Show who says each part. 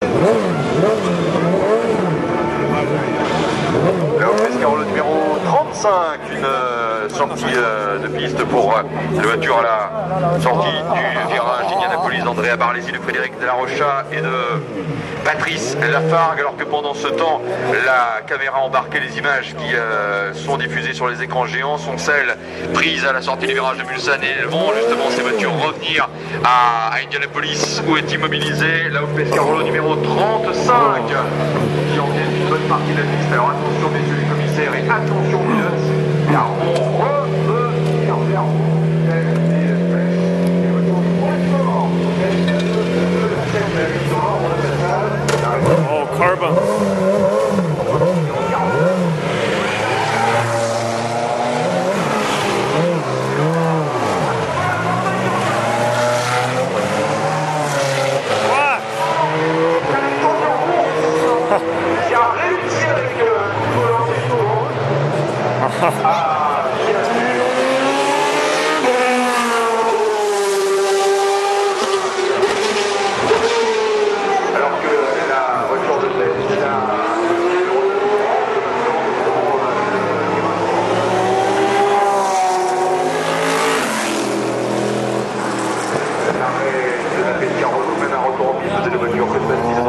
Speaker 1: Le numéro 35, une sortie de piste pour la voiture à la sortie du virage d'Indianapolis d'Andrea Barlesi, de Frédéric de la Rocha et de Patrice Lafargue, alors que pendant ce temps, la caméra embarquée, les images qui sont diffusées sur les écrans géants sont celles prises à la sortie du virage de Mulsanne, et elles vont justement ces voitures revenir à Indianapolis où est immobilisé la Pescarolo numéro 35 qui en vient une bonne partie de la piste. Alors attention messieurs les commissaires et attention pilotes, car on revenir vers vous.
Speaker 2: Oh, carbon.
Speaker 1: Qui a réussi avec le volant des tours. Alors que la voiture de tête l'arrêt de la Pescarolo, même un retour en piste de la voiture cette fois-ci.